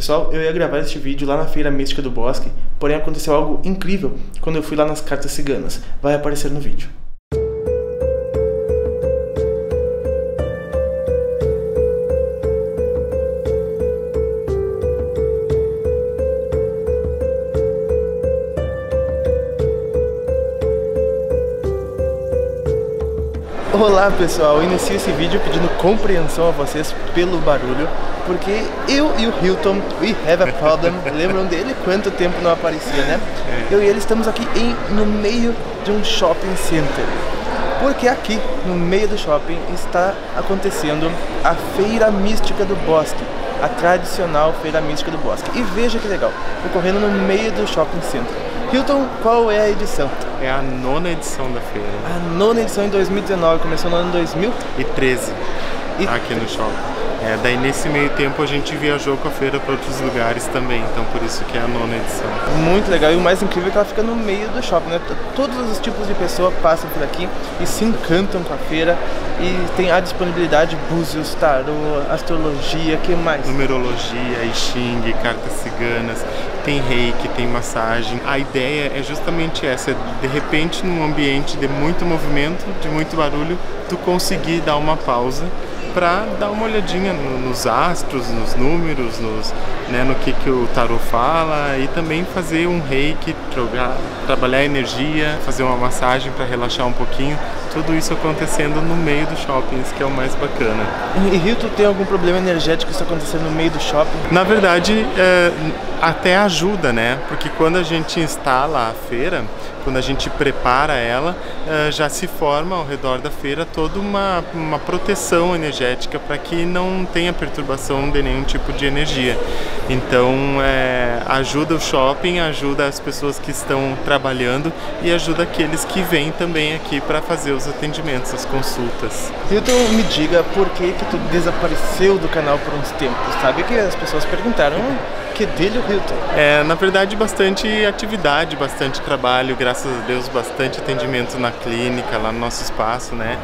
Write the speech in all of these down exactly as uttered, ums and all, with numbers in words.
Pessoal, eu ia gravar este vídeo lá na Feira Mística do Bosque, porém aconteceu algo incrível quando eu fui lá nas Cartas Ciganas. Vai aparecer no vídeo. Olá pessoal, eu inicio esse vídeo pedindo compreensão a vocês pelo barulho, porque eu e o Hilton, we have a problem, lembram dele? Quanto tempo não aparecia, né? Eu e ele estamos aqui em, no meio de um shopping center, porque aqui no meio do shopping está acontecendo a Feira Mística do Bosque, a tradicional Feira Mística do Bosque. E veja que legal, ocorrendo no meio do shopping center. Hilton, qual é a edição? É a nona edição da feira. A nona edição em dois mil e dezenove, começou no ano dois mil e treze, e... aqui no shopping. É, daí nesse meio tempo a gente viajou com a feira para outros lugares também, então por isso que é a nona edição. Muito legal, e o mais incrível é que ela fica no meio do shopping, né? Todos os tipos de pessoas passam por aqui e se encantam com a feira, e tem a disponibilidade búzios, tarô, astrologia, que mais? Numerologia, I Ching, cartas ciganas, tem reiki, tem massagem. A ideia é justamente essa, de repente num ambiente de muito movimento, de muito barulho, tu conseguir dar uma pausa para dar uma olhadinha no, nos astros, nos números, nos, né, no que, que o tarô fala, e também fazer um reiki, jogar, trabalhar a energia, fazer uma massagem para relaxar um pouquinho. Tudo isso acontecendo no meio do shopping, isso que é o mais bacana. E Hilton, tem algum problema energético isso acontecendo no meio do shopping? Na verdade, é, até ajuda, né? Porque quando a gente instala a feira, quando a gente prepara ela, é, já se forma ao redor da feira toda uma, uma proteção energética para que não tenha perturbação de nenhum tipo de energia. Então, é, ajuda o shopping, ajuda as pessoas que estão trabalhando e ajuda aqueles que vêm também aqui para fazer os atendimentos, as consultas. Hilton, me diga por que que tu desapareceu do canal por uns tempos? Sabe que as pessoas perguntaram que dele o Hilton? É, na verdade, bastante atividade, bastante trabalho, graças a Deus, bastante atendimento na clínica, lá no nosso espaço, né?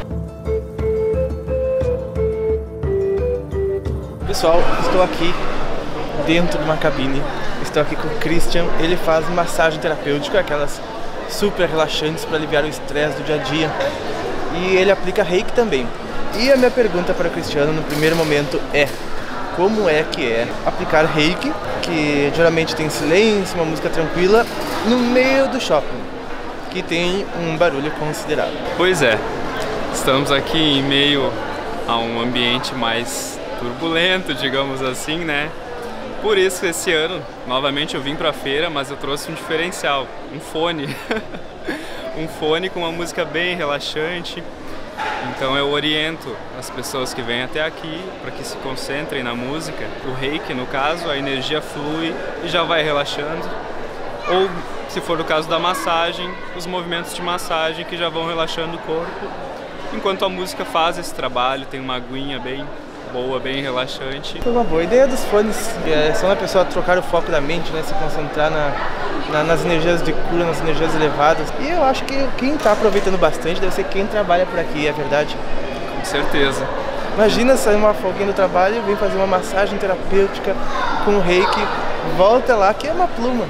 Pessoal, estou aqui dentro de uma cabine, estou aqui com o Christian, ele faz massagem terapêutica, aquelas super relaxantes para aliviar o estresse do dia a dia, e ele aplica reiki também. E a minha pergunta para o Cristiano no primeiro momento é: como é que é aplicar reiki, que geralmente tem silêncio, uma música tranquila, no meio do shopping, que tem um barulho considerável? Pois é, estamos aqui em meio a um ambiente mais turbulento, digamos assim, né? Por isso, esse ano, novamente eu vim pra feira, mas eu trouxe um diferencial, um fone. Um fone com uma música bem relaxante. Então eu oriento as pessoas que vêm até aqui para que se concentrem na música. O reiki, no caso, a energia flui e já vai relaxando. Ou, se for o caso da massagem, os movimentos de massagem que já vão relaxando o corpo. Enquanto a música faz esse trabalho, tem uma aguinha bem boa, bem relaxante. Foi uma boa ideia dos fones, é, só a pessoa trocar o foco da mente, né, se concentrar na, na, nas energias de cura, nas energias elevadas. E eu acho que quem está aproveitando bastante deve ser quem trabalha por aqui, é verdade? Com certeza. Imagina sair uma folguinha do trabalho e vir fazer uma massagem terapêutica com reiki, volta lá que é uma pluma.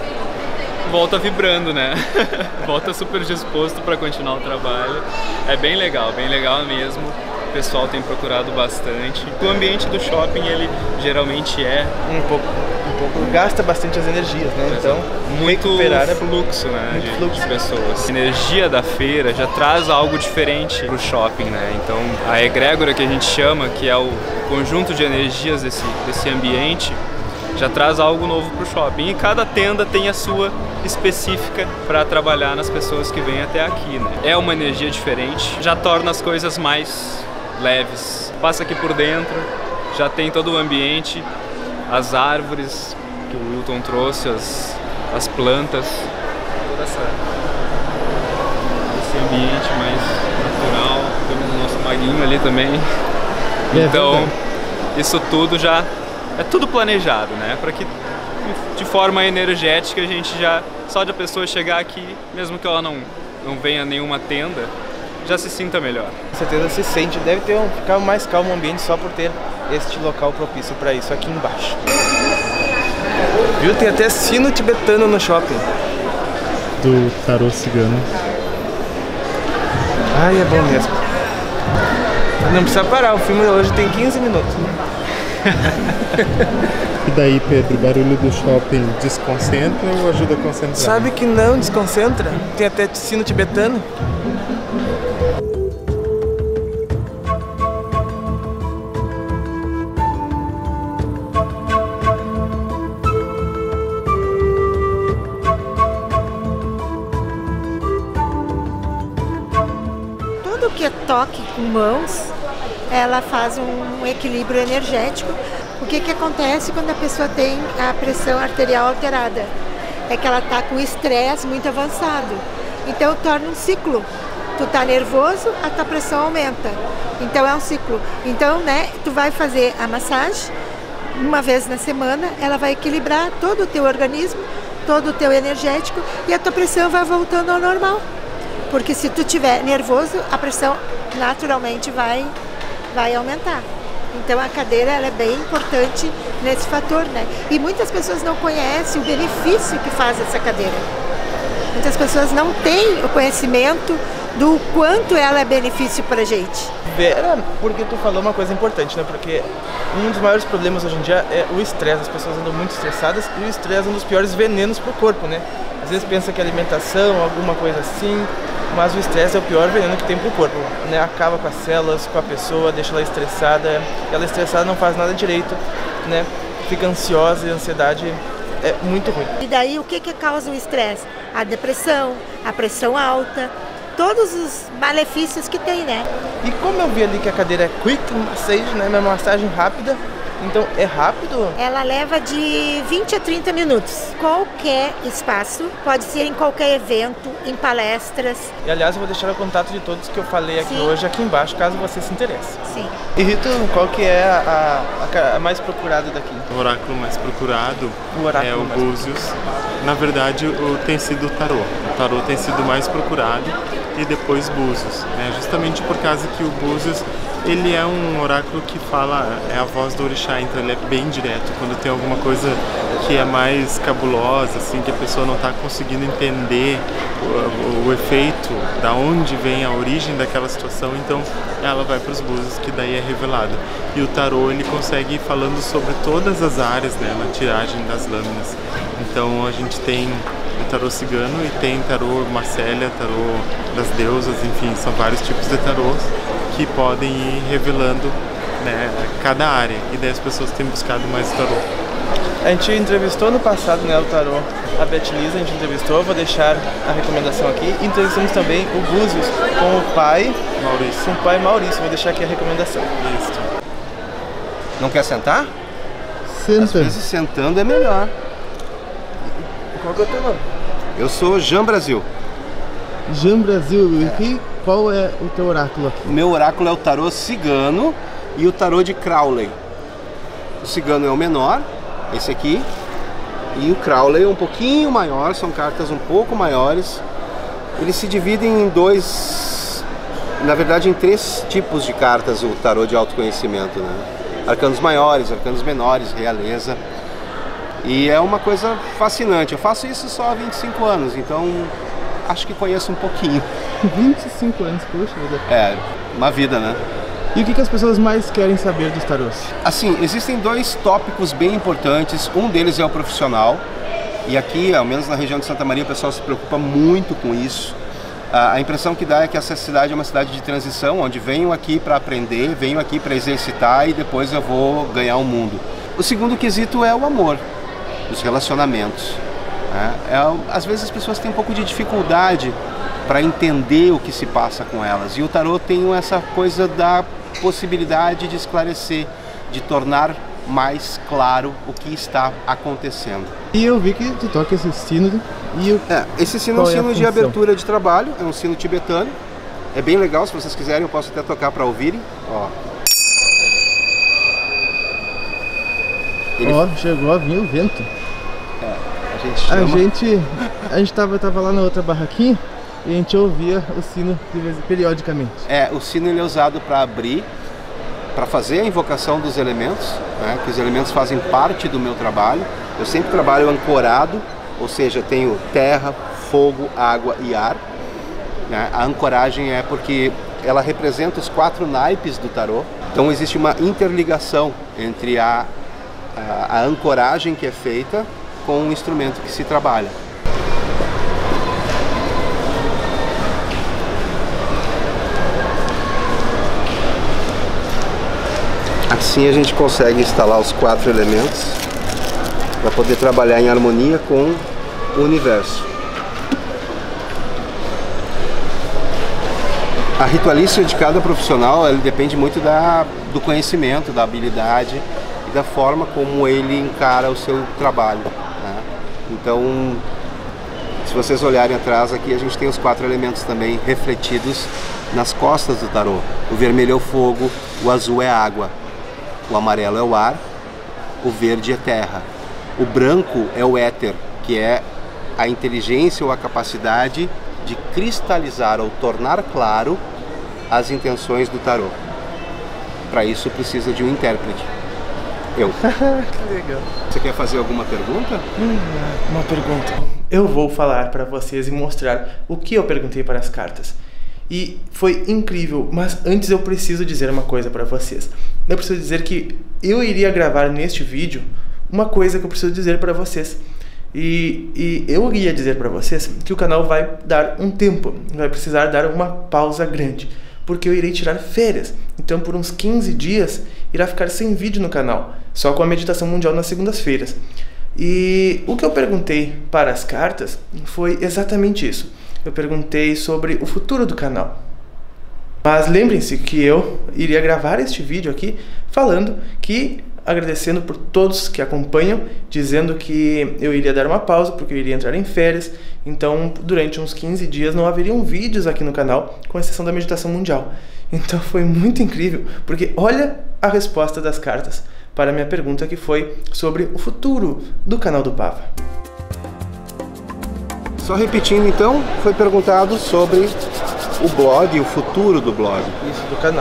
Volta vibrando, né? Volta super disposto para continuar o trabalho. É bem legal, bem legal mesmo. O pessoal tem procurado bastante. O ambiente do shopping, ele geralmente é um pouco, um pouco gasta bastante as energias, né? Então, muito recuperar fluxo, né? Muito de, fluxo. de pessoas. A energia da feira já traz algo diferente pro shopping, né? Então, a egrégora que a gente chama, que é o conjunto de energias desse, desse ambiente, já traz algo novo pro shopping. E cada tenda tem a sua específica para trabalhar nas pessoas que vêm até aqui, né? É uma energia diferente, já torna as coisas mais leves. Passa aqui por dentro, já tem todo o ambiente, as árvores que o Hilton trouxe, as, as plantas, toda essa, esse ambiente mais natural. Temos o nosso maguinho ali também. Então, isso tudo já é tudo planejado, né? Para que de forma energética a gente já, só de a pessoa chegar aqui, mesmo que ela não, não venha a nenhuma tenda, já se sinta melhor. Com certeza se sente, deve ter um, ficar mais calmo o ambiente só por ter este local propício para isso aqui embaixo. Viu? Tem até sino tibetano no shopping. Do tarô cigano. Ai, é bom mesmo. Não precisa parar, o filme hoje tem quinze minutos. E daí, Pedro, o barulho do shopping desconcentra ou ajuda a concentrar? Sabe que não desconcentra? Tem até sino tibetano. Tudo que é toque com mãos, ela faz um equilíbrio energético. O que que acontece quando a pessoa tem a pressão arterial alterada? É que ela está com estresse muito avançado. Então torna um ciclo. Tu tá nervoso, a tua pressão aumenta. Então é um ciclo. Então, né, tu vai fazer a massagem uma vez na semana, ela vai equilibrar todo o teu organismo, todo o teu energético e a tua pressão vai voltando ao normal. Porque se tu tiver nervoso, a pressão naturalmente vai, vai aumentar. Então a cadeira ela é bem importante nesse fator, né? E muitas pessoas não conhecem o benefício que faz essa cadeira. Muitas pessoas não têm o conhecimento do quanto ela é benefício pra gente. Vera, porque tu falou uma coisa importante, né? Porque um dos maiores problemas hoje em dia é o estresse. As pessoas andam muito estressadas e o estresse é um dos piores venenos pro corpo, né? Às vezes pensa que é alimentação, alguma coisa assim, mas o estresse é o pior veneno que tem pro corpo, né? Acaba com as células, com a pessoa, deixa ela estressada, ela estressada não faz nada direito, né? Fica ansiosa e a ansiedade é muito ruim. E daí o que que causa o estresse? A depressão, a pressão alta, todos os malefícios que tem, né? E como eu vi ali que a cadeira é quick massage, né? Uma massagem rápida, então é rápido? Ela leva de vinte a trinta minutos. Qualquer espaço, pode ser em qualquer evento, em palestras. E aliás, eu vou deixar o contato de todos que eu falei aqui Sim. hoje aqui embaixo, caso você se interesse. Sim. E Rito, qual que é a, a, a mais procurada daqui? O oráculo mais procurado o oráculo é o mais Búzios. Procurado. Na verdade, o, tem sido o tarô. O tarô tem sido mais procurado e depois Búzios. Né? Justamente por causa que o Búzios ele é um oráculo que fala, é a voz do orixá, então ele é bem direto. Quando tem alguma coisa que é mais cabulosa, assim, que a pessoa não está conseguindo entender o, o, o efeito, da onde vem a origem daquela situação, então ela vai para os Búzios, que daí é revelado. E o tarô, ele consegue ir falando sobre todas as áreas, né, na tiragem das lâminas. Então a gente tem o tarô cigano e tem tarô Marcélia, tarô das deusas, enfim, são vários tipos de tarôs que podem ir revelando, né, cada área, e daí as pessoas têm buscado mais tarô. A gente entrevistou no passado, né, o tarô, a Beth Lisa, a gente entrevistou, vou deixar a recomendação aqui. Entrevistamos também o Búzios com o pai Maurício. Com o pai Maurício, vou deixar aqui a recomendação. Isso. Não quer sentar? Senta. Às vezes sentando é melhor. Qual que é o teu nome? Eu sou Jean Brasil. Jean Brasil, é. E qual é o teu oráculo aqui? O meu oráculo é o tarô cigano e o tarô de Crowley. O cigano é o menor, esse aqui, e o Crowley é um pouquinho maior, são cartas um pouco maiores. Eles se dividem em dois, na verdade em três tipos de cartas, o tarô de autoconhecimento, né? Arcanos maiores, arcanos menores, realeza. E é uma coisa fascinante. Eu faço isso só há vinte e cinco anos, então acho que conheço um pouquinho. vinte e cinco anos, poxa vida. É, uma vida, né? E o que, que as pessoas mais querem saber dos tarôs? Assim, existem dois tópicos bem importantes. Um deles é o profissional. E aqui, ao menos na região de Santa Maria, o pessoal se preocupa muito com isso. A impressão que dá é que essa cidade é uma cidade de transição, onde venho aqui para aprender, venho aqui para exercitar e depois eu vou ganhar o mundo. O segundo quesito é o amor, os relacionamentos. É, é, às vezes as pessoas têm um pouco de dificuldade para entender o que se passa com elas. E o tarô tem essa coisa da possibilidade de esclarecer, de tornar mais claro o que está acontecendo. E eu vi que tu toca esse sino. E o... é, esse sino é um sino de abertura de trabalho, é um sino tibetano. É bem legal, se vocês quiserem eu posso até tocar para ouvirem. Ó, Ele... Ó, chegou a vir o vento. É, a gente chama... A gente, a gente tava, tava lá na outra barraquinha e a gente ouvia o sino periodicamente. É, o sino ele é usado para abrir para fazer a invocação dos elementos, né, que os elementos fazem parte do meu trabalho. Eu sempre trabalho ancorado, ou seja, tenho terra, fogo, água e ar. Né? A ancoragem é porque ela representa os quatro naipes do tarô. Então existe uma interligação entre a, a, a ancoragem que é feita com o instrumento que se trabalha. Assim a gente consegue instalar os quatro elementos para poder trabalhar em harmonia com o universo. A ritualística de cada profissional ele depende muito da, do conhecimento, da habilidade e da forma como ele encara o seu trabalho. Né? Então, se vocês olharem atrás aqui, a gente tem os quatro elementos também refletidos nas costas do tarô. O vermelho é o fogo, o azul é a água, o amarelo é o ar, o verde é terra, o branco é o éter, que é a inteligência ou a capacidade de cristalizar ou tornar claro as intenções do tarô. Para isso precisa de um intérprete. Eu. Que legal. Você quer fazer alguma pergunta? Hum, uma pergunta. Eu vou falar para vocês e mostrar o que eu perguntei para as cartas. E foi incrível, mas antes eu preciso dizer uma coisa para vocês. Eu preciso dizer que eu iria gravar neste vídeo uma coisa que eu preciso dizer para vocês. E, e eu ia dizer para vocês que o canal vai dar um tempo, vai precisar dar uma pausa grande, porque eu irei tirar férias. Então por uns quinze dias irá ficar sem vídeo no canal, só com a meditação mundial nas segundas-feiras. E o que eu perguntei para as cartas foi exatamente isso. Eu perguntei sobre o futuro do canal. Mas lembrem-se que eu iria gravar este vídeo aqui falando que, agradecendo por todos que acompanham, dizendo que eu iria dar uma pausa porque eu iria entrar em férias. Então, durante uns quinze dias não haveriam vídeos aqui no canal, com exceção da meditação mundial. Então foi muito incrível, porque olha a resposta das cartas para a minha pergunta, que foi sobre o futuro do canal do Pava. Só repetindo então, foi perguntado sobre o blog, o futuro do blog. Isso, do canal.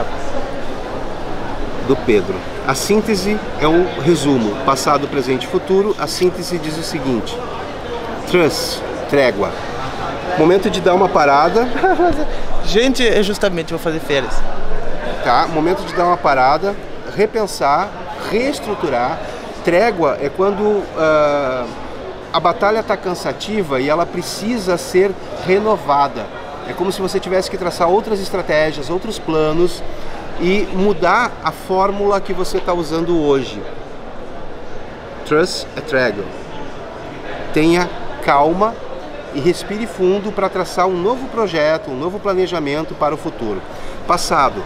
Do Pedro. A síntese é um resumo, passado, presente e futuro. A síntese diz o seguinte: Trust, trégua. Momento de dar uma parada. Gente, é justamente, vou fazer férias. Tá, momento de dar uma parada, repensar, reestruturar. Trégua é quando uh, a batalha está cansativa e ela precisa ser renovada. É como se você tivesse que traçar outras estratégias, outros planos e mudar a fórmula que você está usando hoje. Trust é trégua. Tenha calma e respire fundo para traçar um novo projeto, um novo planejamento para o futuro. Passado.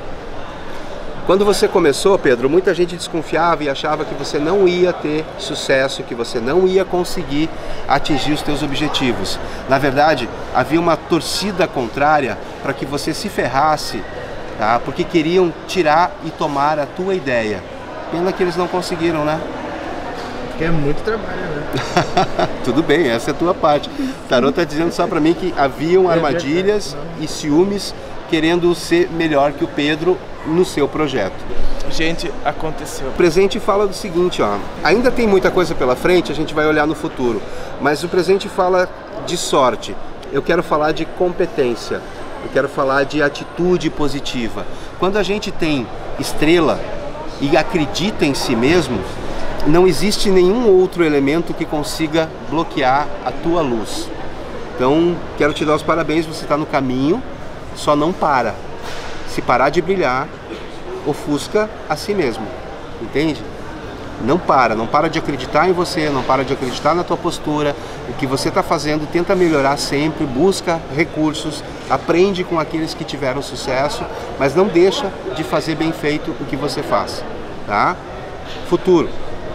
Quando você começou, Pedro, muita gente desconfiava e achava que você não ia ter sucesso, que você não ia conseguir atingir os teus objetivos. Na verdade, havia uma torcida contrária para que você se ferrasse, tá? Porque queriam tirar e tomar a tua ideia. Pena que eles não conseguiram, né? Porque é muito trabalho, né? Tudo bem, essa é a tua parte. O tarô está dizendo só para mim que haviam armadilhas e ciúmes querendo ser melhor que o Pedro no seu projeto. Gente, aconteceu. O presente fala do seguinte, ó, ainda tem muita coisa pela frente, a gente vai olhar no futuro, mas o presente fala de sorte. Eu quero falar de competência, eu quero falar de atitude positiva. Quando a gente tem estrela e acredita em si mesmo, não existe nenhum outro elemento que consiga bloquear a tua luz. Então, quero te dar os parabéns, você está no caminho, só não para. Se parar de brilhar, ofusca a si mesmo, entende? Não para, não para de acreditar em você, não para de acreditar na tua postura. O que você está fazendo, tenta melhorar sempre, busca recursos, aprende com aqueles que tiveram sucesso, mas não deixa de fazer bem feito o que você faz, tá? Futuro.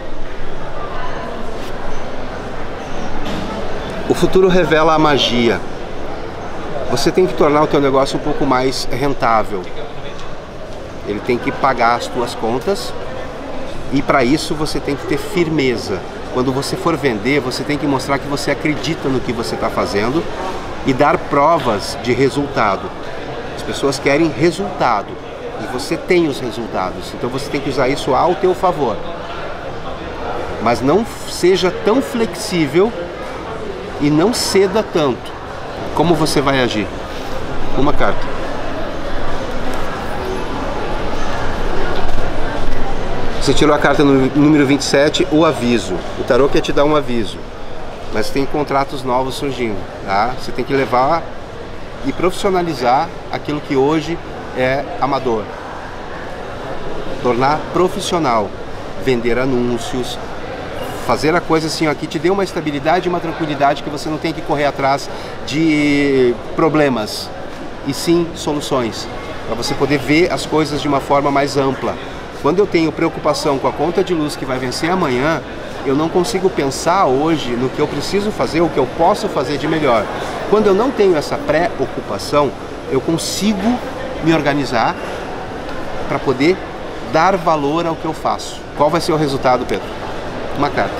O futuro revela a magia. Você tem que tornar o teu negócio um pouco mais rentável. Ele tem que pagar as tuas contas e para isso você tem que ter firmeza. Quando você for vender, você tem que mostrar que você acredita no que você está fazendo e dar provas de resultado. As pessoas querem resultado. e você tem os resultados, então você tem que usar isso ao teu favor. Mas não seja tão flexível e não ceda tanto. Como você vai agir? Uma carta. Você tirou a carta no número vinte e sete, o aviso. O tarô quer te dar um aviso, mas tem contratos novos surgindo, tá? Você tem que levar e profissionalizar aquilo que hoje é amador. Tornar profissional. Vender anúncios, fazer a coisa assim, aqui te dê uma estabilidade e uma tranquilidade que você não tem que correr atrás de problemas, e sim soluções, para você poder ver as coisas de uma forma mais ampla. Quando eu tenho preocupação com a conta de luz que vai vencer amanhã, eu não consigo pensar hoje no que eu preciso fazer, o que eu posso fazer de melhor. Quando eu não tenho essa preocupação, eu consigo me organizar para poder dar valor ao que eu faço. Qual vai ser o resultado, Pedro? Uma carta.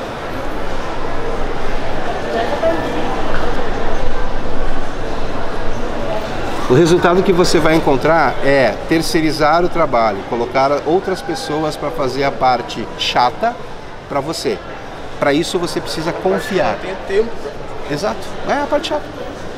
O resultado que você vai encontrar é terceirizar o trabalho, colocar outras pessoas para fazer a parte chata para você. Para isso você precisa confiar. Tem tempo. Exato, é a parte chata.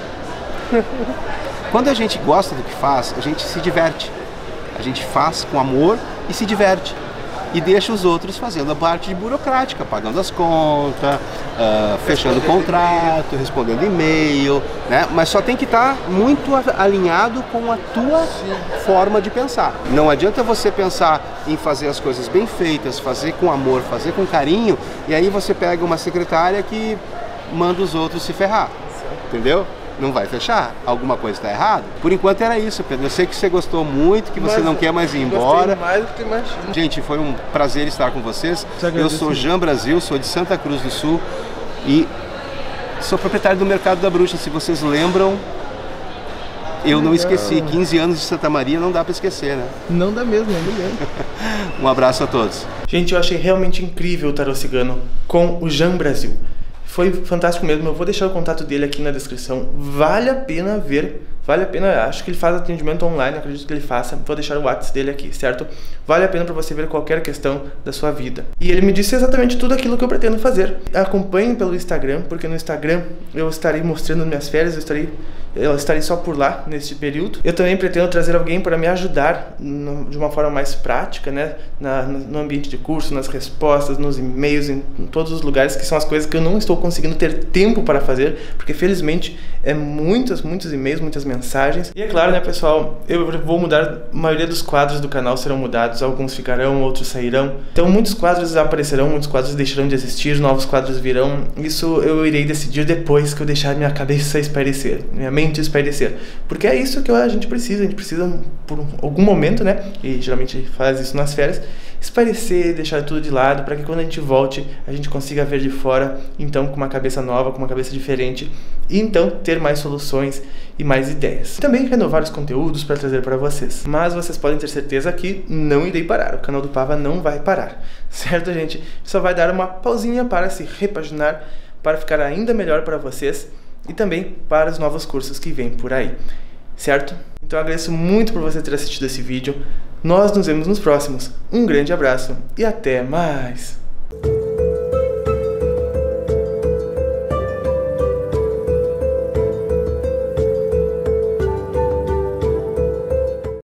Quando a gente gosta do que faz, a gente se diverte. A gente faz com amor e se diverte. E deixa os outros fazendo a parte burocrática, pagando as contas, uh, fechando o contrato, respondendo e-mail, né? Mas só tem que estar muito alinhado com a tua forma de pensar. Não adianta você pensar em fazer as coisas bem feitas, fazer com amor, fazer com carinho, e aí você pega uma secretária que manda os outros se ferrar, entendeu? Não vai fechar, alguma coisa está errada. Por enquanto era isso, Pedro. Eu sei que você gostou muito, que você Mas não quer mais ir embora. Mais do que imagino. Gente, foi um prazer estar com vocês. Eu sou Jean Brasil, sou de Santa Cruz do Sul e sou proprietário do Mercado da Bruxa. Se vocês lembram, eu não esqueci. quinze anos de Santa Maria não dá para esquecer, né? Não dá mesmo, não me lembro. Um abraço a todos. Gente, eu achei realmente incrível o Tarô Cigano com o Jean Brasil. Foi fantástico mesmo, eu vou deixar o contato dele aqui na descrição. Vale a pena ver, vale a pena, acho que ele faz atendimento online, acredito que ele faça. Vou deixar o WhatsApp dele aqui, certo? Vale a pena para você ver qualquer questão da sua vida. E ele me disse exatamente tudo aquilo que eu pretendo fazer. Acompanhe pelo Instagram, porque no Instagram eu estarei mostrando minhas férias, eu estarei, eu estarei só por lá neste período. Eu também pretendo trazer alguém para me ajudar no, de uma forma mais prática, né? Na, no ambiente de curso, nas respostas, nos e-mails, em, em todos os lugares, que são as coisas que eu não estou conseguindo ter tempo para fazer, porque felizmente é muitos, muitos e-mails, muitas mensagens. E é claro, né, pessoal, eu vou mudar, a maioria dos quadros do canal serão mudados, alguns ficarão, outros sairão. Então muitos quadros aparecerão, muitos quadros deixarão de existir, novos quadros virão. Isso eu irei decidir depois que eu deixar minha cabeça espairecer, minha mente espairecer. Porque é isso que a gente precisa, a gente precisa por algum momento, né, e geralmente faz isso nas férias, espairecer, deixar tudo de lado, para que quando a gente volte, a gente consiga ver de fora, então com uma cabeça nova, com uma cabeça diferente, e então ter mais soluções e mais ideias. Também renovar os conteúdos para trazer para vocês. Mas vocês podem ter certeza que não irei parar, o canal do Pava não vai parar, certo, gente? Só vai dar uma pausinha para se repaginar, para ficar ainda melhor para vocês e também para os novos cursos que vêm por aí, certo? Então eu agradeço muito por você ter assistido esse vídeo. Nós nos vemos nos próximos. Um grande abraço e até mais!